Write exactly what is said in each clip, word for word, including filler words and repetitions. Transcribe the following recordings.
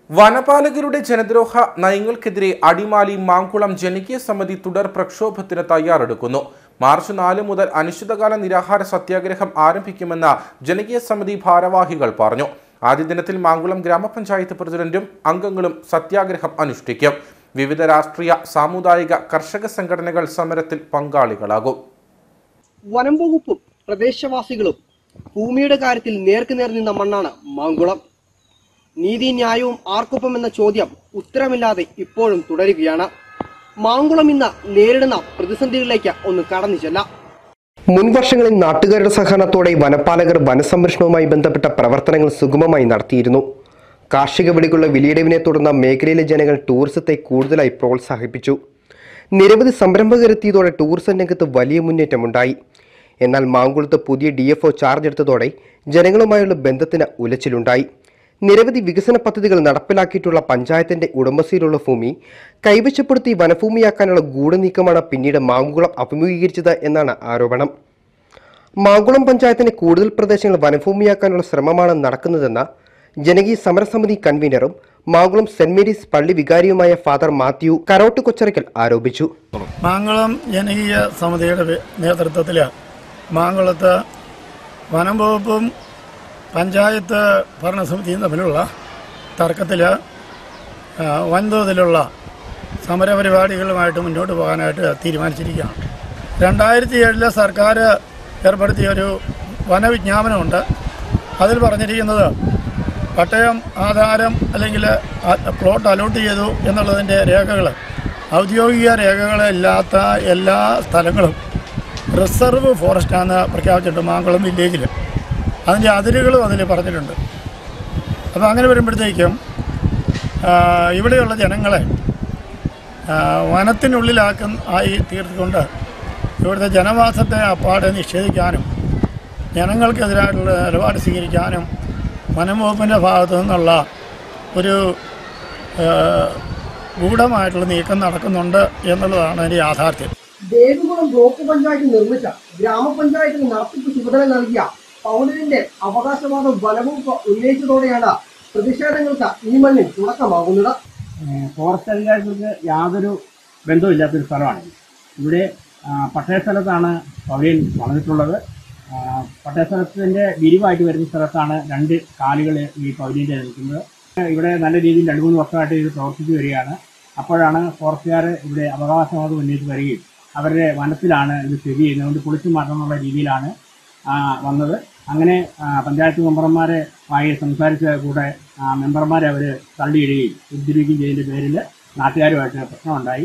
വനപാലകരുടെ ജനദ്രോഹ നയങ്ങൾക്കെതിരെ അടിമാലി മാങ്കുളം ജനകീയ സമിതി തുടർ പ്രക്ഷോഭത്തിന് തയ്യാറെടുക്കുന്നു. മാർച്ച് നാല് മുതൽ അനിശ്ചിതകാല നിരാഹാര സത്യാഗ്രഹം ആരംഭിക്കുമെന്ന് ജനകീയ സമിതി ഭാരവാഹികൾ പറഞ്ഞു. ആദ്യ ദിനത്തിൽ മാങ്കുളം ഗ്രാമപഞ്ചായത്ത് പ്രസിഡന്റും അംഗങ്ങളും സത്യാഗ്രഹം അനുഷ്ഠിക്കും. വിവിധ രാഷ്ട്രീയ, സാമുദായിക, കർഷക സംഘടനകൾ സമരത്തിൽ പങ്കാളികളാകും. വനം വകുപ്പും പ്രദേശവാസികളും ഭൂമിയുടെ കാര്യത്തിൽ നേർക്കുനേർ നിന്ന മണ്ണാണ് മാങ്കുളം. നീതി ന്യായവും ആർക്കൊപ്പം എന്ന ചോദ്യം ഉത്തരമില്ലാതെ ഇപ്പോഴും തുടരുകയാണ്. മാങ്കുളം ഇന്ന് നേരിടുന്ന പ്രതിസന്ധികളിലേക്ക് ഒന്ന് കടന്നു ചെല്ലാം. മുൻവർഷങ്ങളിൽ നാട്ടുകാരുടെ സഹകരണത്തോടെ വനപാലകർ വനസംരക്ഷണവുമായി ബന്ധപ്പെട്ട പ്രവർത്തനങ്ങൾ സുഗമമായി നടത്തിയിരുന്നു. കാർഷിക വിളികളുടെ വിലയിടിവിനെ തുടർന്ന് മേഖലയിലെ ജനങ്ങൾ ടൂറിസത്തെ കൂടുതലായി പ്രോത്സാഹിപ്പിച്ചു. നിരവധി സംരംഭകരെത്തിയതോടെ ടൂറിസം രംഗത്ത് വലിയ മുന്നേറ്റമുണ്ടായി. എന്നാൽ മാങ്കുളത്ത് പുതിയ ഡി എഫ് ഒ ചാർജ് എടുത്തതോടെ ജനങ്ങളുമായുള്ള ബന്ധത്തിന് ഉലച്ചിലുണ്ടായി. നിരവധി വികസന പദ്ധതികൾ നടപ്പിലാക്കിയിട്ടുള്ള പഞ്ചായത്തിന്റെ ഉടമസ്ഥയിലുള്ള ഭൂമി കൈവശപ്പെടുത്തി വനഭൂമിയാക്കാനുള്ള ഗൂഢനീക്കമാണ് പിന്നീട് മാങ്കുളം അഭിമുഖീകരിച്ചത് എന്നാണ് ആരോപണം. മാങ്കുളം പഞ്ചായത്തിന്റെ കൂടുതൽ പ്രദേശങ്ങൾ വനഭൂമിയാക്കാനുള്ള ശ്രമമാണ് നടക്കുന്നതെന്ന് ജനകീയ സമരസമിതി കൺവീനറും മാങ്കുളം സെന്റ് മേരീസ് പള്ളി വികാരിയുമായ ഫാദർ മാത്യു കരോട്ട് കൊച്ചറയ്ക്കൽ ആരോപിച്ചു. മാങ്കുളം ജനകീയ സമിതിയുടെ നേതൃത്വത്തിൽ മാങ്കുളത്ത് വനം വകുപ്പും പഞ്ചായത്ത് ഭരണസമിതിയും തമ്മിലുള്ള തർക്കത്തിൽ വൻതോതിലുള്ള സമരപരിപാടികളുമായിട്ട് മുന്നോട്ട് പോകാനായിട്ട് തീരുമാനിച്ചിരിക്കുകയാണ്. രണ്ടായിരത്തി ഏഴിലെ സർക്കാർ ഏർപ്പെടുത്തിയൊരു വനവിജ്ഞാപനമുണ്ട്. അതിൽ പറഞ്ഞിരിക്കുന്നത് പട്ടയം, ആധാരം അല്ലെങ്കിൽ പ്ലോട്ട് അലോട്ട് ചെയ്തു എന്നുള്ളതിൻ്റെ രേഖകൾ, ഔദ്യോഗിക രേഖകളില്ലാത്ത എല്ലാ സ്ഥലങ്ങളും റിസർവ് ഫോറസ്റ്റാണെന്ന് പ്രഖ്യാപിച്ചിട്ടുണ്ട്. മാങ്കുളം വില്ലേജിൽ അതിൻ്റെ അതിരുകളും അതിൽ പറഞ്ഞിട്ടുണ്ട്. അപ്പോൾ അങ്ങനെ വരുമ്പോഴത്തേക്കും ഇവിടെയുള്ള ജനങ്ങളെ വനത്തിനുള്ളിലാക്കുന്ന ആയി തീർത്തുകൊണ്ട് ഇവിടുത്തെ ജനവാസത്തെ അപ്പാടെ നിഷേധിക്കാനും ജനങ്ങൾക്കെതിരായിട്ടുള്ള നിലപാട് സ്വീകരിക്കാനും വനം വകുപ്പിൻ്റെ ഭാഗത്തു നിന്നുള്ള ഒരു ഗൂഢമായിട്ടുള്ള നീക്കം നടക്കുന്നുണ്ട് എന്നുള്ളതാണ് അതിൻ്റെ യാഥാർത്ഥ്യം. ദേവികുളം ബ്ലോക്ക് പഞ്ചായത്ത് നിർമ്മിച്ച ഗ്രാമപഞ്ചായത്തിന് നടത്തിപ്പ് ചുമതല നൽകിയ പൗരന്റെ അവകാശവാദം വനവകുപ്പ് ഉന്നയിച്ചതോടെയാണ് പ്രതിഷേധങ്ങൾക്ക് ഈ മണ്ണിൽ തുടക്കമാകുന്നത്. ഫോറസ്റ്റ് അധികാരികൾക്ക് യാതൊരു ബന്ധമില്ലാത്തൊരു സ്ഥലമാണ്. ഇവിടെ പട്ടയ സ്ഥലത്താണ് പൗരൻ വളർന്നിട്ടുള്ളത്. പട്ടയ സ്ഥലത്തിൻ്റെ വിരിവായിട്ട് വരുന്ന സ്ഥലത്താണ് രണ്ട് കാലുകൾ ഈ പൗരൻ്റെ നിൽക്കുന്നത്. ഇവിടെ നല്ല രീതിയിൽ രണ്ട് മൂന്ന് വർഷമായിട്ട് ഇത് പ്രവർത്തിച്ചു വരികയാണ്. അപ്പോഴാണ് ഫോറസ്റ്റുകാർ ഇവിടെ അവകാശവാദം ഉന്നയിച്ച് വരികയും അവരുടെ വനത്തിലാണ് ഇത് സ്ഥിതി ചെയ്യുന്നതുകൊണ്ട് പൊളിച്ചു മാറ്റണമെന്നുള്ള രീതിയിലാണ് വന്നത്. അങ്ങനെ പഞ്ചായത്ത് മെമ്പർമാരെ ആയി സംസാരിച്ച കൂടെ മെമ്പർമാരെ അവർ തള്ളിയിടുകയും ഉദ്ധരിക്കുകയും ചെയ്തതിൻ്റെ പേരിൽ നാട്ടുകാരുമായിട്ട് പ്രശ്നമുണ്ടായി.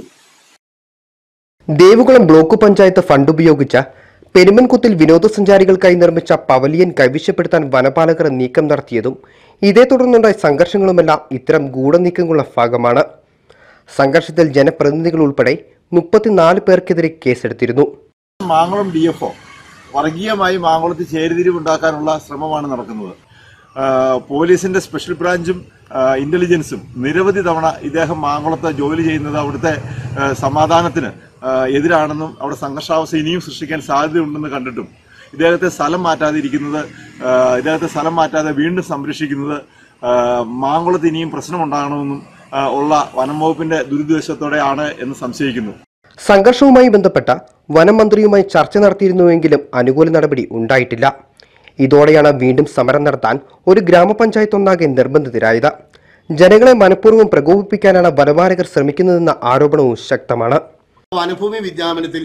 ദേവികുളം ബ്ലോക്ക് പഞ്ചായത്ത് ഫണ്ട് ഉപയോഗിച്ച പെരുമൻകുത്തിൽ വിനോദസഞ്ചാരികൾക്കായി നിർമ്മിച്ച പവലിയൻ കൈവശപ്പെടുത്താൻ വനപാലകർ നീക്കം നടത്തിയതും ഇതേ തുടർന്നുണ്ടായ സംഘർഷങ്ങളുമെല്ലാം ഇത്തരം ഗൂഢനീക്കങ്ങളുടെ ഭാഗമാണ്. സംഘർഷത്തിൽ ജനപ്രതിനിധികൾ ഉൾപ്പെടെ മുപ്പത്തിനാല് പേർക്കെതിരെ കേസെടുത്തിരുന്നു. മാങ്കുളം ഡി എഫ് ഒ വർഗീയമായി മാങ്കുളത്ത് ചേരിതിരിവുണ്ടാക്കാനുള്ള ശ്രമമാണ് നടക്കുന്നത്. പോലീസിന്റെ സ്പെഷ്യൽ ബ്രാഞ്ചും ഇന്റലിജൻസും നിരവധി തവണ ഇദ്ദേഹം മാങ്കുളത്ത് ജോലി ചെയ്യുന്നത് അവിടുത്തെ സമാധാനത്തിന് എതിരാണെന്നും അവിടെ സംഘർഷാവസ്ഥ ഇനിയും സൃഷ്ടിക്കാൻ സാധ്യതയുണ്ടെന്ന് കണ്ടിട്ടും ഇദ്ദേഹത്തെ സ്ഥലം മാറ്റാതെ ഇരിക്കുന്നത് ഇദ്ദേഹത്തെ സ്ഥലം മാറ്റാതെ വീണ്ടും സംരക്ഷിക്കുന്നത് മാങ്കുളത്ത് ഇനിയും പ്രശ്നമുണ്ടാകണമെന്നും ഉള്ള വനം വകുപ്പിന്റെ ദുരുദ്ദേശത്തോടെയാണ് എന്ന് സംശയിക്കുന്നു. സംഘർഷവുമായി ബന്ധപ്പെട്ട വനം മന്ത്രിയുമായി ചർച്ച നടത്തിയിരുന്നുവെങ്കിലും അനുകൂല നടപടി ഉണ്ടായിട്ടില്ല. ഇതോടെയാണ് വീണ്ടും സമരം നടത്താൻ ഒരു ഗ്രാമപഞ്ചായത്ത് ഒന്നാകെ നിർബന്ധിതരായത്. ജനങ്ങളെ മനഃപൂർവ്വം പ്രകോപിപ്പിക്കാനാണ് വനപാലകർ ശ്രമിക്കുന്നതെന്ന ആരോപണവും ശക്തമാണ്. വനഭൂമി വിജ്ഞാപനത്തിൽ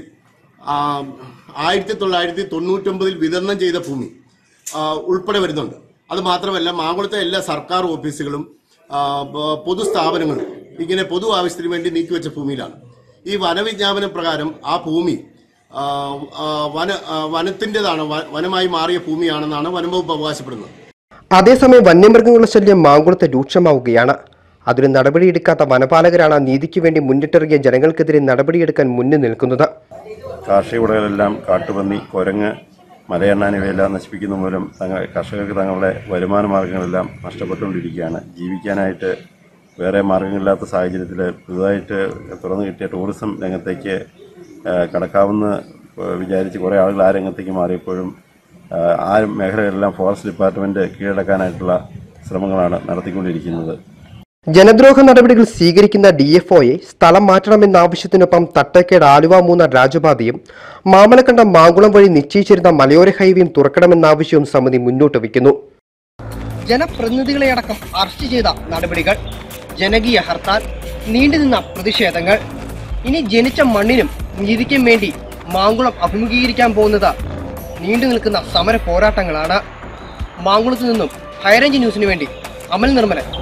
ആയിരത്തി തൊള്ളായിരത്തി തൊണ്ണൂറ്റൊമ്പതിൽ വിതരണം ചെയ്ത ഭൂമി ഉൾപ്പെടെ വരുന്നുണ്ട്. അത് മാത്രമല്ല മാങ്കുളത്തെ എല്ലാ സർക്കാർ ഓഫീസുകളും പൊതുസ്ഥാപനങ്ങളും ഇങ്ങനെ പൊതു ആവശ്യത്തിന് വേണ്ടി നീക്കിവെച്ച ഭൂമിയിലാണ്. ഈ വനവിജ്ഞാപന പ്രകാരം ആ ഭൂമി വന വനത്തിൻ്റെതാണ്, വനമായി മാറിയ ഭൂമിയാണെന്നാണ് വനം വകുപ്പ് അവകാശപ്പെടുന്നത്. അതേസമയം വന്യമൃഗങ്ങളുടെ ശല്യം മാങ്കുളത്ത് രൂക്ഷമാവുകയാണ്. അതിന് നടപടിയെടുക്കാത്ത വനപാലകരാണ് നീതിക്ക് വേണ്ടി മുന്നിട്ടിറങ്ങിയ ജനങ്ങൾക്കെതിരെ നടപടിയെടുക്കാൻ മുന്നിൽ നിൽക്കുന്നത്. കാർഷിക വിളകളെല്ലാം കാട്ടുപന്നി, കുരങ്ങ്, മലയെണ്ണാൻ ഇവയെല്ലാം നശിപ്പിക്കുന്ന മൂലം തങ്ങൾ കർഷകർക്ക് തങ്ങളുടെ വരുമാന മാർഗങ്ങളെല്ലാം നഷ്ടപ്പെട്ടുകൊണ്ടിരിക്കുകയാണ്. ജീവിക്കാനായിട്ട് വേറെ മാർഗങ്ങളില്ലാത്ത സാഹചര്യത്തിൽ പുതുതായിട്ട് തുറന്നു കിട്ടിയ ടൂറിസം രംഗത്തേക്ക് കടക്കാമെന്ന് വിചാരിച്ച് കുറേ ആളുകൾ ആ രംഗത്തേക്ക് മാറിയപ്പോഴും ആ മേഖലകളെല്ലാം ഫോറസ്റ്റ് ഡിപ്പാർട്ട്മെൻറ്റ് കീഴടക്കാനായിട്ടുള്ള ശ്രമങ്ങളാണ് നടത്തിക്കൊണ്ടിരിക്കുന്നത്. ജനദ്രോഹ നടപടികൾ സ്വീകരിക്കുന്ന ഡി എഫ് ഒയെ സ്ഥലം മാറ്റണമെന്ന ആവശ്യത്തിനൊപ്പം തട്ടേക്കേട് ആലുവ മൂന്നാർ രാജപാതയും മാമലക്കണ്ടം മാങ്കുളം വഴി നിശ്ചയിച്ചിരുന്ന മലയോര ഹൈവേയും തുറക്കണമെന്ന ആവശ്യവും സമിതി മുന്നോട്ട് വയ്ക്കുന്നു. ജനപ്രതിനിധികളെയടക്കം അറസ്റ്റ് ചെയ്ത നടപടികൾ, ജനകീയ ഹർത്താൽ, നീണ്ടുനിന്ന പ്രതിഷേധങ്ങൾ. ഇനി ജനിച്ച മണ്ണിനും നീതിക്കും വേണ്ടി മാങ്കുളം അഭിമുഖീകരിക്കാൻ പോകുന്നത് നീണ്ടു നിൽക്കുന്ന സമര പോരാട്ടങ്ങളാണ്. മാങ്കുളത്ത് നിന്നും ഹൈറേഞ്ച് ന്യൂസിനു വേണ്ടി അമൽ നിർമ്മലൻ.